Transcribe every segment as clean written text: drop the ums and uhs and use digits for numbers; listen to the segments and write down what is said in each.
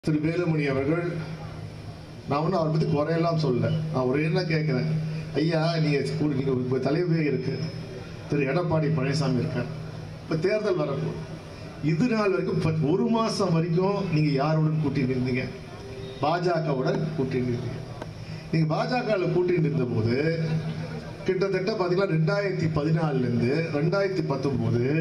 திரு வேலுமணி அவர்கள், நான் ஒன்றும் அவரை பற்றி குறையெல்லாம் சொல்லலை. நான் ஒரே என்ன கேட்குறேன், ஐயா நீங்கள் இப்போ தலைவரே இருக்கு, திரு எடப்பாடி பழனிசாமி இருக்கார், இப்போ தேர்தல் வரப்போ இது நாள் வரைக்கும் ஒரு மாதம் வரைக்கும் நீங்கள் யாருடன் கூட்டிட்டு இருந்தீங்க? பாஜகவுடன் கூட்டிட்டு இருந்தீங்க. நீங்கள் பாஜகவில் கூட்டிட்டு இருந்தபோது கிட்டத்தட்ட பார்த்தீங்கன்னா 2014 2019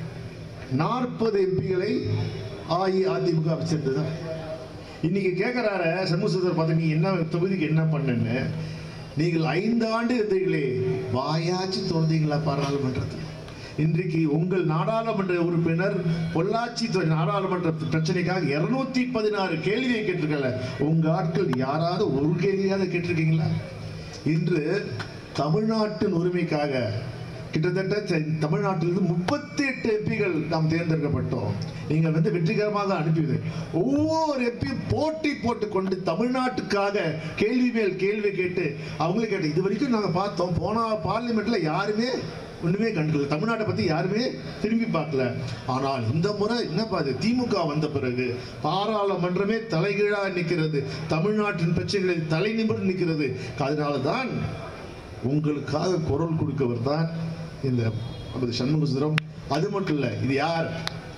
40 எம்பிகளை அஇஅதிமுக வச்சிருந்தது. இன்னைக்கு கேட்கிறாரு சண்முகசுந்தர் பார்த்து, நீ என்ன தொகுதிக்கு என்ன பண்ணுன்னு. நீங்கள் 5 ஆண்டு இருந்தீங்களே, வாயாச்சு தோன்றீங்களா பாராளுமன்றத்தில்? இன்றைக்கு உங்கள் நாடாளுமன்ற உறுப்பினர் பொள்ளாச்சி நாடாளுமன்ற பிரச்சனைக்காக 216 கேள்வியை கேட்டிருக்கல. உங்க ஆட்கள் யாராவது ஒரு கேள்வியாவது கேட்டிருக்கீங்களா? இன்று தமிழ்நாட்டின் உரிமைக்காக கிட்டத்தட்ட தமிழ்நாட்டிலிருந்து 38 எம்பிகள் நாம் தேர்ந்தெடுக்கப்பட்டோம். நீங்கள் வெற்றிகரமாக அனுப்பியது. ஒவ்வொரு எம்பியும் போட்டி போட்டு கொண்டு தமிழ்நாட்டுக்காக கேள்வி மேல் கேள்வி கேட்டு அவங்களே கேட்டு இது வரைக்கும் நாங்கள் பார்த்தோம். போன பார்லிமெண்ட்ல யாருமே ஒண்ணுமே கண்டுக்கல, தமிழ்நாட்டை பத்தி யாருமே திரும்பி பார்க்கல. ஆனால் இந்த முறை என்னப்பா, திமுக வந்த பிறகு பாராளுமன்றமே தலைகீழா நிற்கிறது, தமிழ்நாட்டின் பிரச்சனைகளில் தலை நிமிர்ந்து நிற்கிறது. அதனால்தான் உங்களுக்காக குரல் கொடுக்கவர் தான் இந்த சண்முகசுந்தரம். அது மட்டும் இல்ல, இது யார்?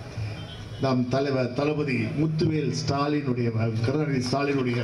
நம் தலைவர் தளபதி முத்துவேல் ஸ்டாலினுடைய, கருணாநிதி ஸ்டாலினுடைய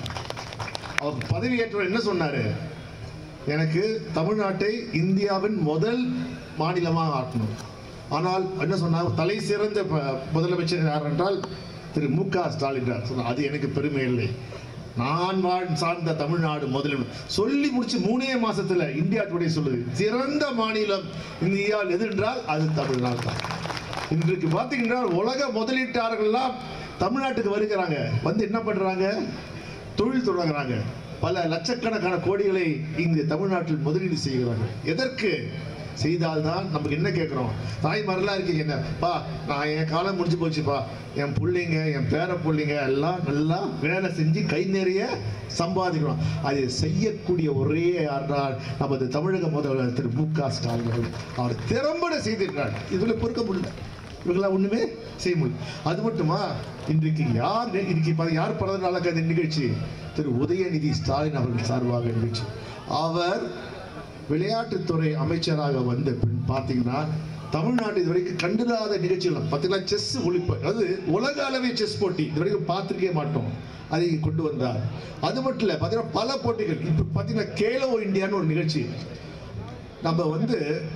அவர் பதவியேற்றவர் என்ன சொன்னாரு? எனக்கு தமிழ்நாட்டை இந்தியாவின் முதல் மாநிலமாக ஆக்கணும். ஆனால் என்ன சொன்னார்? தலை சிறந்த முதலமைச்சர் யார் என்றால் திரு மு.க. ஸ்டாலின் சொன்னார். அது எனக்கு பெருமை இல்லை, நான் சார்ந்த தமிழ்நாடு முதலிடம் சொல்லி முடிச்சு 3 மாசத்துல இந்தியா டுடே சொல்லுது சிறந்த மாநிலம் இந்தியாவில் எது என்றால் அது தமிழ்நாடு தான். இன்றைக்கு பார்த்தீங்கன்னா உலக முதலீட்டாளர்கள்லாம் தமிழ்நாட்டுக்கு வருகிறாங்க, வந்து என்ன பண்றாங்க? தொழில் தொடங்குறாங்க. பல லட்சக்கணக்கான கோடிகளை இங்கு தமிழ்நாட்டில் முதலீடு செய்கிறாங்க. எதற்கு செய்தால்தான் நமக்கு என்ன கேட்குறோம்? தாய்மாரெல்லாம் இருக்கீங்க, என்னப்பா நான் என் காலம் முடிஞ்சு போச்சுப்பா, என் பிள்ளைங்க என் பேர பிள்ளைங்க எல்லாம் நல்லா வேலை செஞ்சு கை நிறைய சம்பாதிக்கணும். அதை செய்யக்கூடிய ஒரே யாரால் நமது தமிழக முதல்வர் திரு மு.க. ஸ்டாலின். அவர் திறம்பட செய்திருக்கிறார். இதுல பொறுக்க முடியல, இவங்களாம் ஒண்ணுமே செய்ய முடியும். அது மட்டுமா, இன்றைக்கு யார் பிறந்த நாளுக்கு அந்த நிகழ்ச்சி? திரு உதயநிதி ஸ்டாலின் அவர்கள் சார்பாக நிகழ்ச்சி. அவர் விளையாட்டுத்துறை அமைச்சராக வந்த பின் பார்த்தீங்கன்னா தமிழ்நாடு இதுவரைக்கும் கண்டிராத நிகழ்ச்சிகள் பார்த்தீங்கன்னா செஸ் ஒழிப்பு, அதாவது உலக அளவில் செஸ் போட்டி இதுவரைக்கும் பார்த்துருக்கே மாட்டோம், அதை கொண்டு வந்தார். அது மட்டும் இல்லை, பார்த்தீங்கன்னா பல போட்டிகள். இப்போ பார்த்தீங்கன்னா கேலோ இந்தியான்னு ஒரு நிகழ்ச்சி நம்ம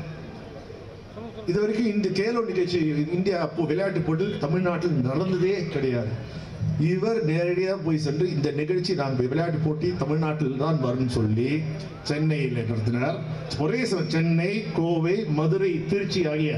இதுவரைக்கும் இந்த கேலோ நிகழ்ச்சி இந்தியா விளையாட்டு போட்டி தமிழ்நாட்டில் நடந்ததே கிடையாது. இவர் நேரடியாக போய் சென்று இந்த நிகழ்ச்சி நாங்கள் விளையாட்டு போட்டி தமிழ்நாட்டில் தான் வரும்னு சொல்லி சென்னையில் நடத்தினார். ஒரே சென்னை, கோவை, மதுரை, திருச்சி ஆகிய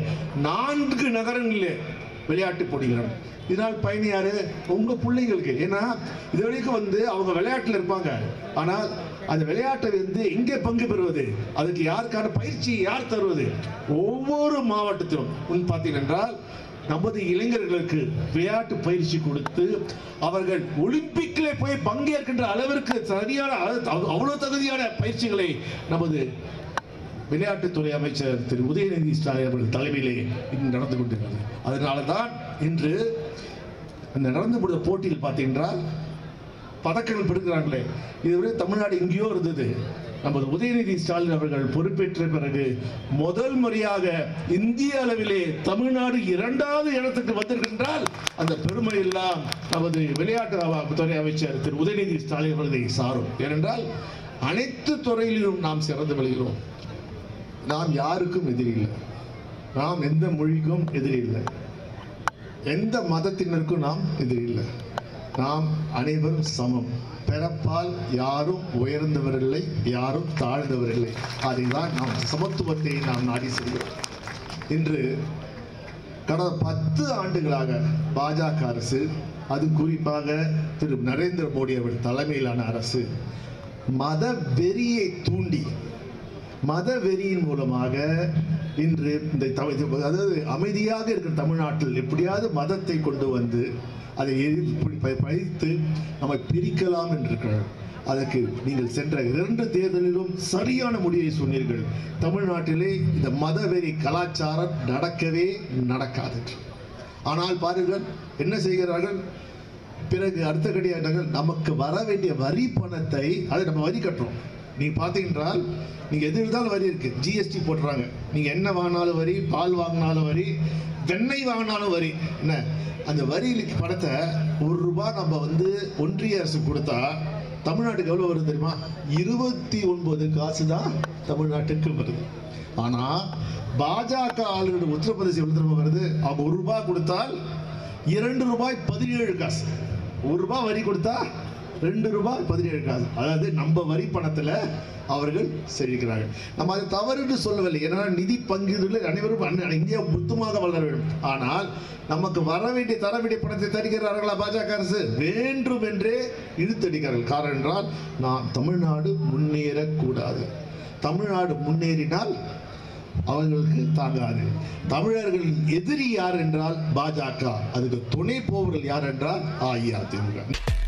4 நகரங்களில் விளையாட்டு போட்டிகள். இதனால் பயணியாரு உங்க பிள்ளைங்களுக்கு. ஏன்னா இது வரைக்கும் அவங்க விளையாட்டுல இருப்பாங்க, ஆனால் அந்த விளையாட்டை எங்கே பங்கு பெறுவது, அதுக்கு யாருக்கான பயிற்சி யார் தருவது? ஒவ்வொரு மாவட்டத்திலும் பார்த்தீங்கன்னா நமது இளைஞர்களுக்கு விளையாட்டு பயிற்சி கொடுத்து அவர்கள் ஒலிம்பிக்ல போய் பங்கேற்கின்ற அளவிற்கு சரியான அவ்வளவு தகுதியான பயிற்சிகளை நமது விளையாட்டுத்துறை அமைச்சர் திரு உதயநிதி ஸ்டாலின் அவர்கள் தலைமையிலே நடந்து கொண்டிருக்கிறது. அதனாலதான் இன்று அந்த நடந்து முடிந்த போட்டியில் பார்த்தீங்கன்னா பதக்கங்கள் பெறுகிறார்களே, இதுவரை தமிழ்நாடு எங்கேயோ இருந்தது. நமது உதயநிதி ஸ்டாலின் அவர்கள் பொறுப்பேற்ற பிறகு முதல் முறையாக இந்திய அளவிலே தமிழ்நாடு 2வது இடத்துக்கு வந்திருக்கின்றால் அந்த பெருமை எல்லாம் நமது விளையாட்டுத்துறை அமைச்சர் திரு உதயநிதி ஸ்டாலின் அவர்களை சாரும். ஏனென்றால் அனைத்து துறையிலும் நாம் சிறந்து விளைகிறோம். நாம் யாருக்கும் எதிரி இல்லை, நாம் எந்த மொழிக்கும் எதிரி இல்லை, எந்த மதத்தினருக்கும் நாம் எதிரி இல்லை. நாம் அனைவரும் சமம். பிறப்பால் யாரும் உயர்ந்தவரில்லை, யாரும் தாழ்ந்தவரில்லை. அதைதான் நாம் சமத்துவத்தை நாம் நாடி செல்கிறோம். இன்று கடந்த 10 ஆண்டுகளாக பாஜக அரசு, அது குறிப்பாக திரு நரேந்திர மோடி அவர்கள் தலைமையிலான அரசு மத வெறியை தூண்டி, மத வெறியின் மூலமாக இன்று இந்த அதாவது அமைதியாக இருக்கிற தமிழ்நாட்டில் எப்படியாவது மதத்தை கொண்டு வந்து அதை பழித்து நம்மை பிரிக்கலாம் என்றிருக்கிறார். அதற்கு நீங்கள் சென்ற 2 தேர்தலிலும் சரியான முடிவை சொன்னீர்கள். தமிழ்நாட்டிலே இந்த மதவெறி கலாச்சாரம் நடக்கவே நடக்காது. ஆனால் பாருங்கள் என்ன செய்கிறார்கள்? பிறகு அடுத்த கடியாட்டார்கள் நமக்கு வர வேண்டிய வரி பணத்தை அதை நம்ம வரி கட்டுறோம். நீங்க பார்த்தீங்கன்றால் நீங்க எது இருந்தாலும் வரி இருக்கு. ஜிஎஸ்டி போட்டுறாங்க. நீங்க என்ன வாங்கினாலும் வரி, பால் வாங்கினாலும் வரி, வெண்ணெய் வாங்கினாலும் வரி. என்ன அந்த வரி பணத்தை ₹1 நம்ம ஒன்றிய அரசு கொடுத்தா தமிழ்நாட்டுக்கு எவ்வளவு வருது தெரியுமா? 29 காசு தான் தமிழ்நாட்டுக்கு வருது. ஆனா பாஜக ஆளுநர் உத்தரப்பிரதேசம் எவ்வளவு திரும்ப வருது? அவங்க ₹1 கொடுத்தால் ₹2.17. ₹1 வரி கொடுத்தா ₹2.17. அதாவது நம்ம வரி பணத்துல அவர்கள் செழிக்கிறார்கள். நம்ம அதை தவறு சொல்லவில்லை. ஏன்னா நிதி பங்கீடுகளில் அனைவரும் இந்தியா மொத்தமாக வளர வேண்டும். ஆனால் நமக்கு வர வேண்டிய தர வேண்டிய பணத்தை தருகிறார்களா பாஜக அரசு? வேண்டும் என்றே இழுத்தடிக்கிறார்கள். காரணம் என்றால் நான் தமிழ்நாடு முன்னேறக்கூடாது. தமிழ்நாடு முன்னேறினால் அவர்களுக்கு தாங்காது. தமிழர்கள் எதிரி யார் என்றால் பாஜக, அதுக்கு துணை போவர்கள் யார் என்றால் அஇஅதிமுக.